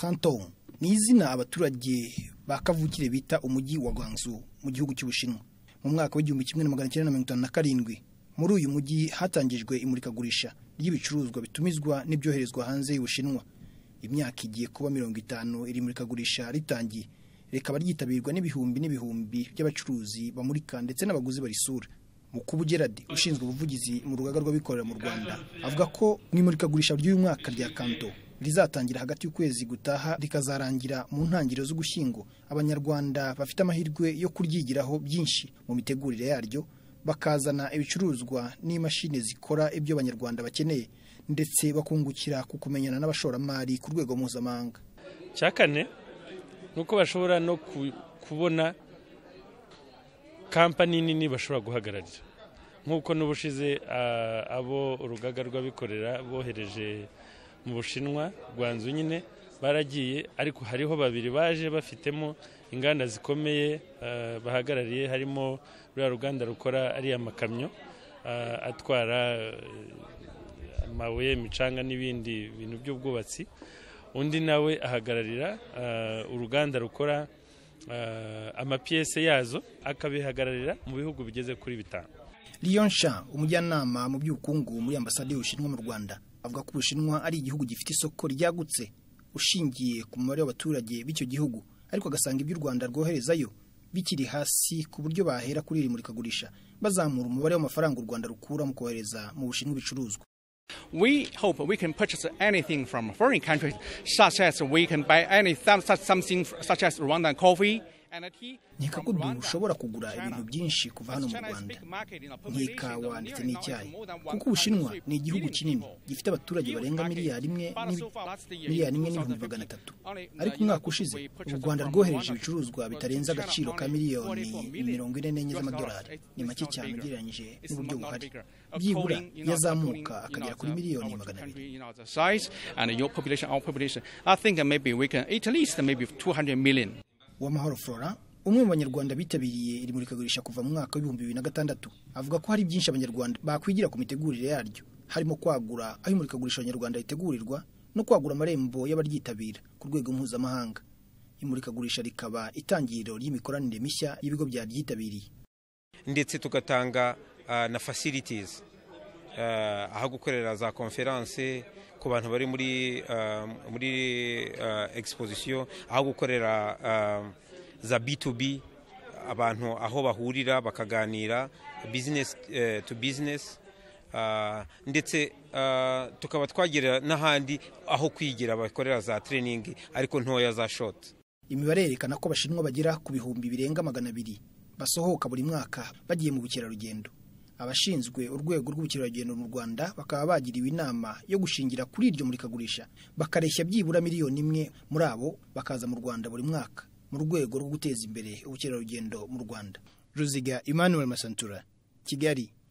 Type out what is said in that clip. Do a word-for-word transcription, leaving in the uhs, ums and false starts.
Canton ni izina abaturage bakavukire bita umujyi wa Guangzhou mu gihugu cy'ubushinwa. Mu mwaka w'igihumbi kimwe na magana cyenda mirongo itanu na karindwi muri uyu mujyi hatangijwe imurikagurisha ry'ibicuruzwa bitumizwa n'ibyoherezwa hanze y'Ubushinwa. Imyaka igiye kuba mirongo itanu iri murikagurisha ritangiye, rikaba ryitabirwa n'ibihumbi n'ibihumbi by'abacuruzi bamurika ndetse n'abaguzi barisura. Mukuru Gerard ushinzwe ubuvugizi mu rugaga rw'abikorera mu Rwanda avuga ko mwimurikagurisha ry'uyu mwaka rya Canton rizatangira hagati y'ukwezi gutaha rikazarangira mu ntangiriro z'Ugushyingo. Abanyarwanda bafite amahirwe yo kuryigiraho byinshi mu mitegurire yaryo, bakazana ibicuruzwa n'imashini zikora ibyo abanyarwanda bakeneye, ndetse bakungukira ku kumenyana n'abashoramari ku rwego mpuzamahanga. Cyakane nuko bashobora no kubona kampani nini bashobora guhagararira, nk'uko n'ubushize abo urugaga rw'abikorera bohereje mu Bushinwa Guangzhou nyine baragiye, ariko hariho babiri baje bafitemo inganda zikomeye bahagarariye, harimo rwa ruganda rukora ari amakamyo atwara amabuye, imicanga n'ibindi bintu by'ubwubatsi. Undi nawe ahagararira uruganda rukora ama P S F yazo, akabihagararira mu bihugu bigeze kuri bitanu. Liyonsha, umujyanama mu by'ubukungu muri ambasade y'Ubushinwa mu Rwanda, avuga ko Ubushinwa ari igihugu gifite isoko ryagutse ushingiye ku mubare w'abaturage b'icyo gihugu, ariko agasanga iby'u Rwanda rwoherezayo bikiri hasi ku buryo bahera kuri iri murikagurisha bazamura umubare w'amafaranga u Rwanda rukura mu kohereza mu Bushinwa ibicuruzwa. We hope we can purchase anything from foreign countries, such as we can buy any something such as Rwanda coffee and tea. Nkeka ko dushobora kugura ibintu byinshi kuva hano mu Rwanda, nk'ikawa ndetse n'icyayi, kuko Ubushinwa ni igihugu kinini gifite abaturage barenga miliyari imwe miliyari imwe n'ibihumbi magana atatu. Ariko umwaka ushize u Rwanda rwohereje ibicuruzwa bitarenze agaciro ka miliyoni mirongo ine n'enye z'amadolari. Ni make cyane ugereranyije n'uburyo buhari. Byibura yazamuka akagera kuri miliyoni magana abiri. I think maybe we can at least maybe two hundred million. Uwamahoro Flora, umwe mu banyarwanda bitabiriye iri murikagurisha kuva mu mwaka w'ibihumbi bibiri na gatandatu, avuga ko hari byinshi abanyarwanda bakwigira ku mitegurire yaryo, harimo kwagura aho imurikagurisha abanyarwanda ritegurirwa no kwagura amarembo y'abaryitabira ku rwego mpuzamahanga. Imurikagurisha rikaba itangiriro ry'imikoranire mishya y'ibigo bya ryitabiriye, ndetse tugatanga uh, na facilities uh, aho gukorera za conference ku bantu bari muri uh, muri uh, exposition, aho gukorera uh, za B to B, abantu aho bahurira bakaganira business uh, to business, uh, ndetse uh, tukaba twagira n'ahandi aho kwigira bakorera za training ariko ntoya za short. Imibare yerekana ko Abashinwa bagera ku bihumbi birenga magana abiri basohoka buri mwaka bagiye mu bukerarugendo. Abashinzwe urwego rw'ubukerarugendo mu Rwanda bakaba bagiriwe inama yo gushingira kuri iryo murikagurisha, bakareshya byibura miliyoni imwe muri abo bakaza mu Rwanda buri mwaka mu rwego rwo guteza imbere ubukerarugendo mu Rwanda. Ruziga Emmanuel Masantura, Kigali.